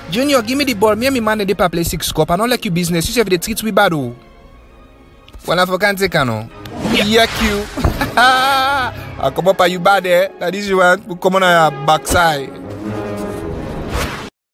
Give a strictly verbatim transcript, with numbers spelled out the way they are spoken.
Junior, give me the ball. Me and me man they play six cup. I don't like your business. You say the treats we bad. Oh. Well, I forgot to take no. Yeah, you. I come up at you bad there. That is you want to come on your backside.